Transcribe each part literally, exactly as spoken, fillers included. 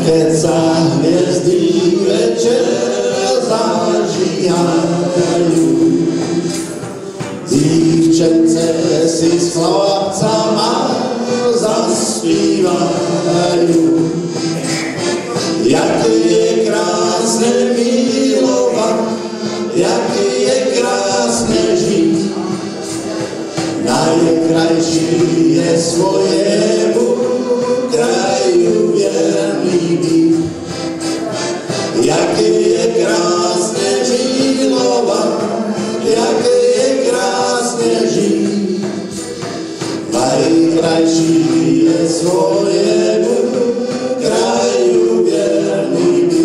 keď sa hviezdy večer zažíhajú. Dívčence si s chlapcama zaspívajú. Jak je krásne milovat, jak je krásne žiť. Najkrajší je svojemu kraju verný byť. Jak je krásne milovat, jak je krásne žiť. Najkrajší je svojemu kraju verný byť.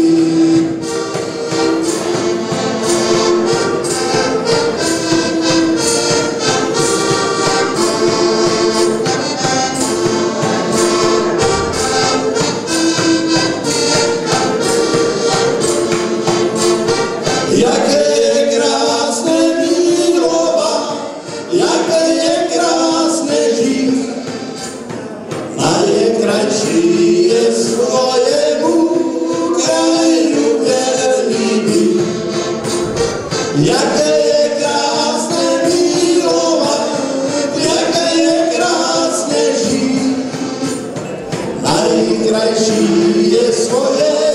Jaké je krásne milovat, jaké je krásne žiť. Najkrajší je svoje